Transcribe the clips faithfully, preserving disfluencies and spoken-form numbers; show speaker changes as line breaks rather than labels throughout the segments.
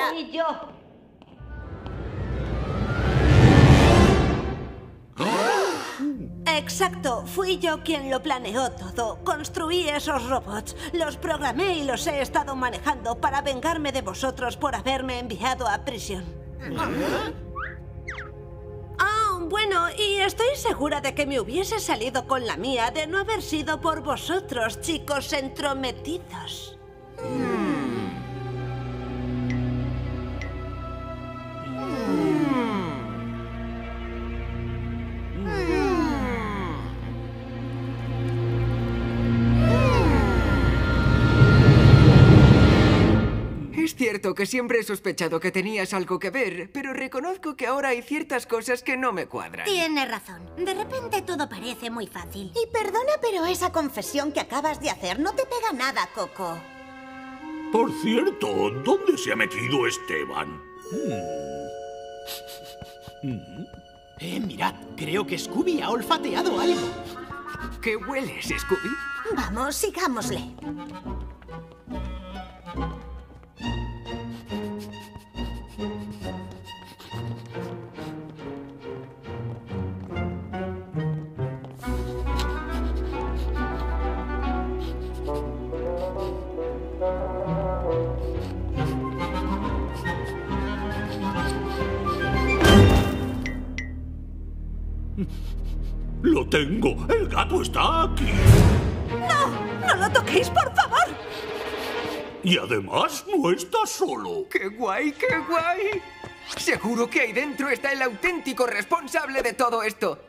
Fui yo.
Exacto, fui yo quien lo planeó todo. Construí esos robots, los programé y los he estado manejando para vengarme de vosotros por haberme enviado a prisión. Ah, bueno, y estoy segura de que me hubiese salido con la mía de no haber sido por vosotros, chicos entrometidos.
Es cierto que siempre he sospechado que tenías algo que ver, pero reconozco que ahora hay ciertas cosas que no me cuadran.
Tienes razón. De repente todo parece muy fácil.
Y perdona, pero esa confesión que acabas de hacer no te pega nada, Coco.
Por cierto, ¿dónde se ha metido Esteban?
Eh, mirad, creo que Scooby ha olfateado algo.
¿Qué hueles, Scooby?
Vamos, sigámosle.
¡Lo tengo! ¡El gato está aquí!
¡No! ¡No lo toquéis, por favor!
Y además no está solo.
¡Qué guay, qué guay! Seguro que ahí dentro está el auténtico responsable de todo esto.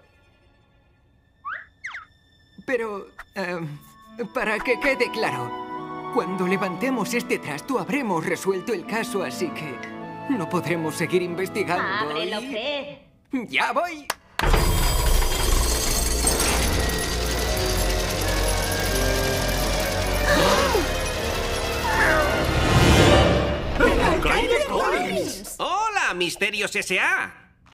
Pero, eh, para que quede claro, cuando levantemos este trasto habremos resuelto el caso, así que no podremos seguir investigando.
Ábrelo,
y-
Fred.
¡Ya voy!
¡El alcaide Collins!
¡Hola, Misterios S A!